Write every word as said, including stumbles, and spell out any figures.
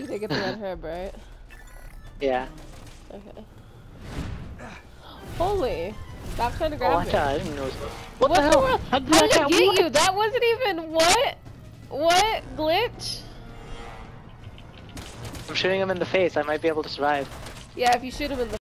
You think it's red herb, right? Yeah. Okay. Holy! Stop trying to grab oh, me. watch out, I didn't know. What, What the hell? world? How did How that did guy- it get what? you? That wasn't even what? What glitch? I'm shooting him in the face. I might be able to survive. Yeah, if you shoot him in the